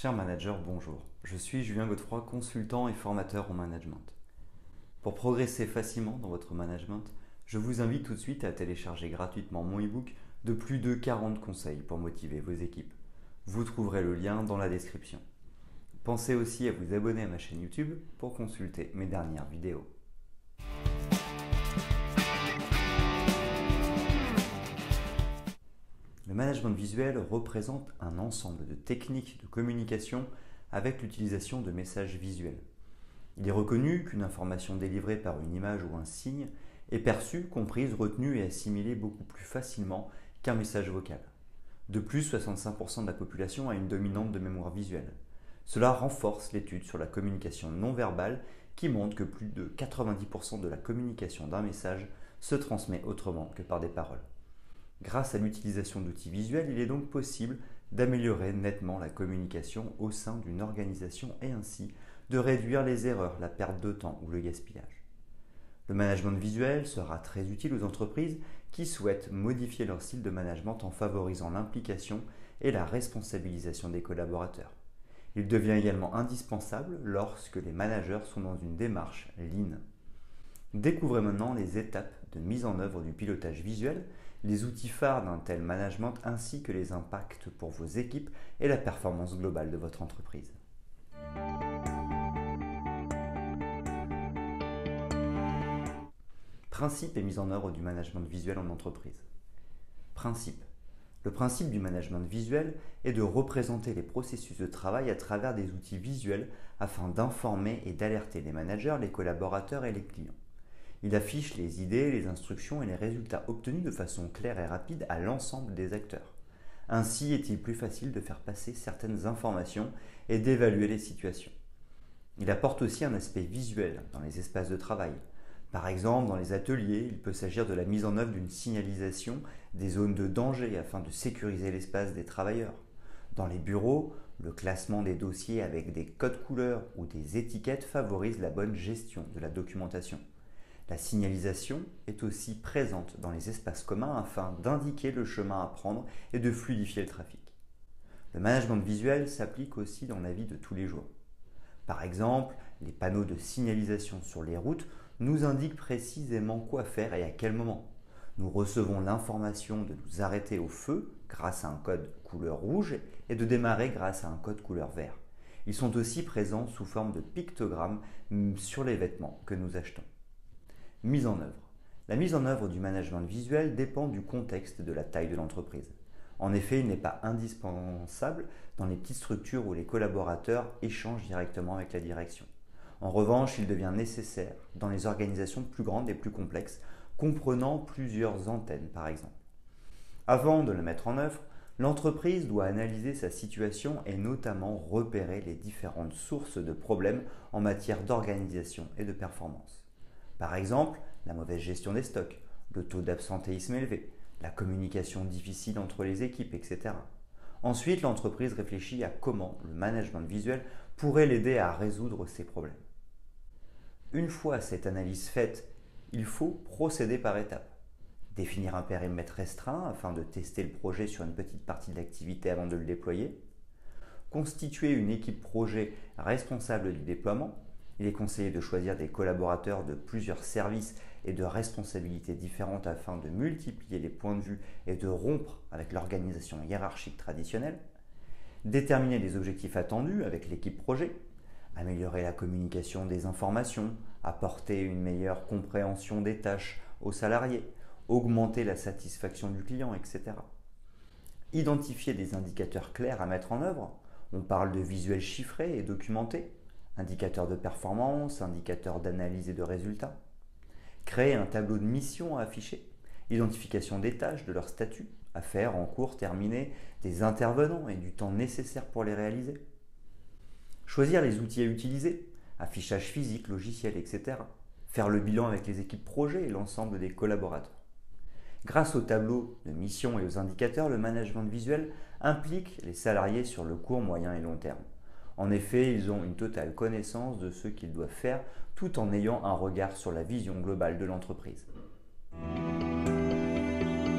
Cher manager, bonjour. Je suis Julien Godefroy, consultant et formateur en management. Pour progresser facilement dans votre management, je vous invite tout de suite à télécharger gratuitement mon e-book de plus de 40 conseils pour motiver vos équipes. Vous trouverez le lien dans la description. Pensez aussi à vous abonner à ma chaîne YouTube pour consulter mes dernières vidéos. Le management visuel représente un ensemble de techniques de communication avec l'utilisation de messages visuels. Il est reconnu qu'une information délivrée par une image ou un signe est perçue, comprise, retenue et assimilée beaucoup plus facilement qu'un message vocal. De plus, 65% de la population a une dominante de mémoire visuelle. Cela renforce l'étude sur la communication non verbale qui montre que plus de 90% de la communication d'un message se transmet autrement que par des paroles. Grâce à l'utilisation d'outils visuels, il est donc possible d'améliorer nettement la communication au sein d'une organisation et ainsi de réduire les erreurs, la perte de temps ou le gaspillage. Le management visuel sera très utile aux entreprises qui souhaitent modifier leur style de management en favorisant l'implication et la responsabilisation des collaborateurs. Il devient également indispensable lorsque les managers sont dans une démarche Lean. Découvrez maintenant les étapes de mise en œuvre du pilotage visuel, les outils phares d'un tel management ainsi que les impacts pour vos équipes et la performance globale de votre entreprise. Principe et mise en œuvre du management visuel en entreprise. Principe. Le principe du management visuel est de représenter les processus de travail à travers des outils visuels afin d'informer et d'alerter les managers, les collaborateurs et les clients. Il affiche les idées, les instructions et les résultats obtenus de façon claire et rapide à l'ensemble des acteurs. Ainsi est-il plus facile de faire passer certaines informations et d'évaluer les situations. Il apporte aussi un aspect visuel dans les espaces de travail. Par exemple, dans les ateliers, il peut s'agir de la mise en œuvre d'une signalisation des zones de danger afin de sécuriser l'espace des travailleurs. Dans les bureaux, le classement des dossiers avec des codes couleurs ou des étiquettes favorise la bonne gestion de la documentation. La signalisation est aussi présente dans les espaces communs afin d'indiquer le chemin à prendre et de fluidifier le trafic. Le management visuel s'applique aussi dans la vie de tous les jours. Par exemple, les panneaux de signalisation sur les routes nous indiquent précisément quoi faire et à quel moment. Nous recevons l'information de nous arrêter au feu grâce à un code couleur rouge et de démarrer grâce à un code couleur vert. Ils sont aussi présents sous forme de pictogrammes sur les vêtements que nous achetons. Mise en œuvre. La mise en œuvre du management visuel dépend du contexte et de la taille de l'entreprise. En effet, il n'est pas indispensable dans les petites structures où les collaborateurs échangent directement avec la direction. En revanche, il devient nécessaire dans les organisations plus grandes et plus complexes, comprenant plusieurs antennes par exemple. Avant de le mettre en œuvre, l'entreprise doit analyser sa situation et notamment repérer les différentes sources de problèmes en matière d'organisation et de performance. Par exemple, la mauvaise gestion des stocks, le taux d'absentéisme élevé, la communication difficile entre les équipes, etc. Ensuite, l'entreprise réfléchit à comment le management visuel pourrait l'aider à résoudre ces problèmes. Une fois cette analyse faite, il faut procéder par étapes. Définir un périmètre restreint afin de tester le projet sur une petite partie de l'activité avant de le déployer. Constituer une équipe projet responsable du déploiement. Il est conseillé de choisir des collaborateurs de plusieurs services et de responsabilités différentes afin de multiplier les points de vue et de rompre avec l'organisation hiérarchique traditionnelle. Déterminer les objectifs attendus avec l'équipe projet. Améliorer la communication des informations. Apporter une meilleure compréhension des tâches aux salariés. Augmenter la satisfaction du client, etc. Identifier des indicateurs clairs à mettre en œuvre. On parle de visuels chiffrés et documentés. Indicateurs de performance, indicateurs d'analyse et de résultats. Créer un tableau de mission à afficher. Identification des tâches, de leur statut, à faire, en cours, terminé, des intervenants et du temps nécessaire pour les réaliser. Choisir les outils à utiliser, affichage physique, logiciel, etc. Faire le bilan avec les équipes projet et l'ensemble des collaborateurs. Grâce au tableau de mission et aux indicateurs, le management visuel implique les salariés sur le court, moyen et long terme. En effet, ils ont une totale connaissance de ce qu'ils doivent faire tout en ayant un regard sur la vision globale de l'entreprise.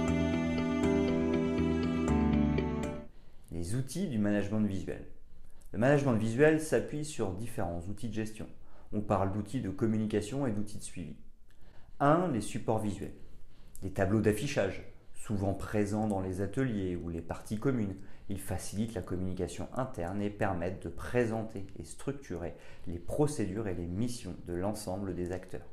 Les outils du management visuel. Le management visuel s'appuie sur différents outils de gestion. On parle d'outils de communication et d'outils de suivi. 1. Les supports visuels. Les tableaux d'affichage, souvent présents dans les ateliers ou les parties communes, ils facilitent la communication interne et permettent de présenter et structurer les procédures et les missions de l'ensemble des acteurs.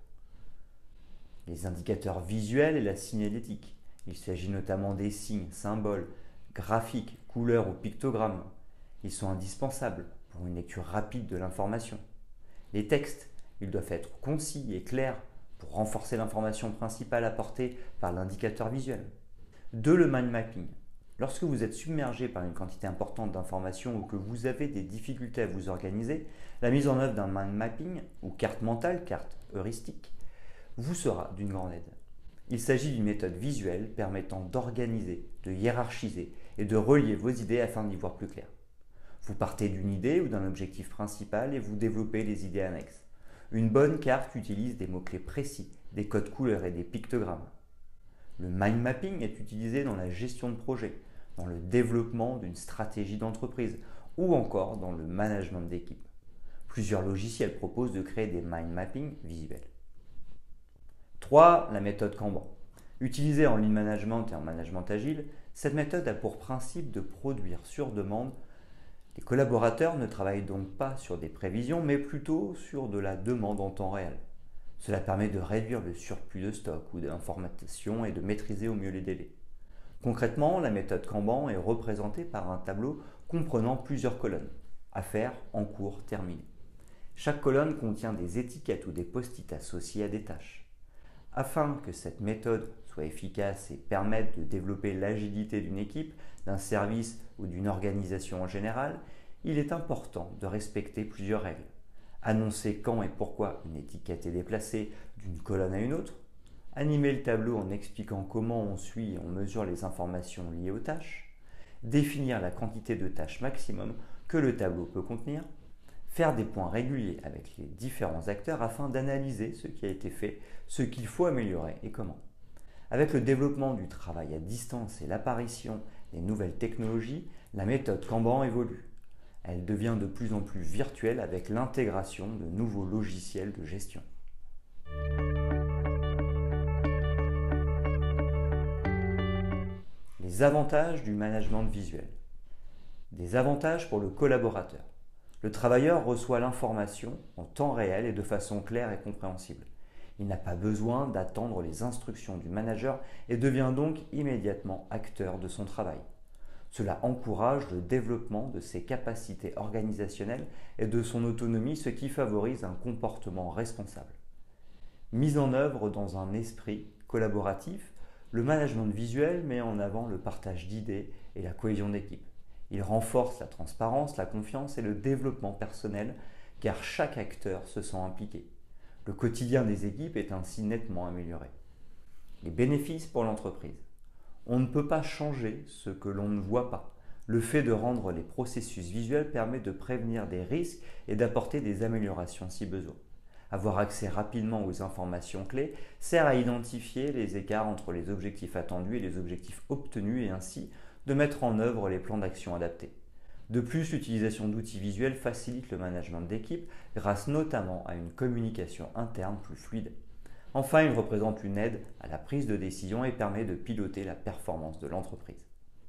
Les indicateurs visuels et la signalétique. Il s'agit notamment des signes, symboles, graphiques, couleurs ou pictogrammes. Ils sont indispensables pour une lecture rapide de l'information. Les textes, ils doivent être concis et clairs pour renforcer l'information principale apportée par l'indicateur visuel. 2. Le mind mapping. Lorsque vous êtes submergé par une quantité importante d'informations ou que vous avez des difficultés à vous organiser, la mise en œuvre d'un mind mapping ou carte mentale, carte heuristique, vous sera d'une grande aide. Il s'agit d'une méthode visuelle permettant d'organiser, de hiérarchiser et de relier vos idées afin d'y voir plus clair. Vous partez d'une idée ou d'un objectif principal et vous développez les idées annexes. Une bonne carte utilise des mots-clés précis, des codes couleurs et des pictogrammes. Le mind mapping est utilisé dans la gestion de projet, dans le développement d'une stratégie d'entreprise ou encore dans le management d'équipe. Plusieurs logiciels proposent de créer des mind mapping visuels. 3. La méthode Kanban. Utilisée en lean management et en management agile, cette méthode a pour principe de produire sur demande. Les collaborateurs ne travaillent donc pas sur des prévisions, mais plutôt sur de la demande en temps réel. Cela permet de réduire le surplus de stock ou d'informations et de maîtriser au mieux les délais. Concrètement, la méthode Kanban est représentée par un tableau comprenant plusieurs colonnes. À faire, en cours, terminé. Chaque colonne contient des étiquettes ou des post-it associés à des tâches. Afin que cette méthode soit efficace et permette de développer l'agilité d'une équipe, d'un service ou d'une organisation en général, il est important de respecter plusieurs règles. Annoncer quand et pourquoi une étiquette est déplacée d'une colonne à une autre, animer le tableau en expliquant comment on suit et on mesure les informations liées aux tâches, définir la quantité de tâches maximum que le tableau peut contenir, faire des points réguliers avec les différents acteurs afin d'analyser ce qui a été fait, ce qu'il faut améliorer et comment. Avec le développement du travail à distance et l'apparition des nouvelles technologies, la méthode Kanban évolue. Elle devient de plus en plus virtuelle avec l'intégration de nouveaux logiciels de gestion. Les avantages du management visuel. Des avantages pour le collaborateur. Le travailleur reçoit l'information en temps réel et de façon claire et compréhensible. Il n'a pas besoin d'attendre les instructions du manager et devient donc immédiatement acteur de son travail. Cela encourage le développement de ses capacités organisationnelles et de son autonomie, ce qui favorise un comportement responsable. Mise en œuvre dans un esprit collaboratif, le management visuel met en avant le partage d'idées et la cohésion d'équipe. Il renforce la transparence, la confiance et le développement personnel car chaque acteur se sent impliqué. Le quotidien des équipes est ainsi nettement amélioré. Les bénéfices pour l'entreprise. On ne peut pas changer ce que l'on ne voit pas. Le fait de rendre les processus visuels permet de prévenir des risques et d'apporter des améliorations si besoin. Avoir accès rapidement aux informations clés sert à identifier les écarts entre les objectifs attendus et les objectifs obtenus et ainsi de mettre en œuvre les plans d'action adaptés. De plus, l'utilisation d'outils visuels facilite le management d'équipe grâce notamment à une communication interne plus fluide. Enfin, il représente une aide à la prise de décision et permet de piloter la performance de l'entreprise.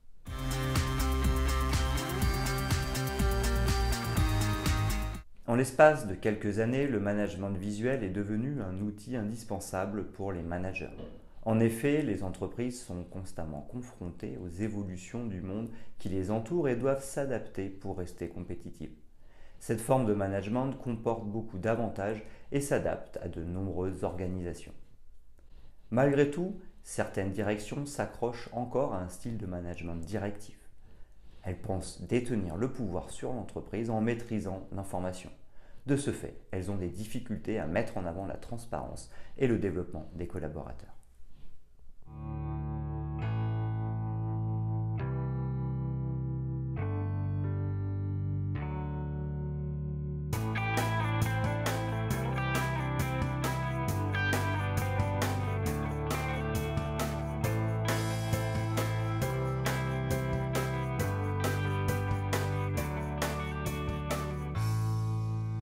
En l'espace de quelques années, le management visuel est devenu un outil indispensable pour les managers. En effet, les entreprises sont constamment confrontées aux évolutions du monde qui les entoure et doivent s'adapter pour rester compétitives. Cette forme de management comporte beaucoup d'avantages et s'adapte à de nombreuses organisations. Malgré tout, certaines directions s'accrochent encore à un style de management directif. Elles pensent détenir le pouvoir sur l'entreprise en maîtrisant l'information. De ce fait, elles ont des difficultés à mettre en avant la transparence et le développement des collaborateurs.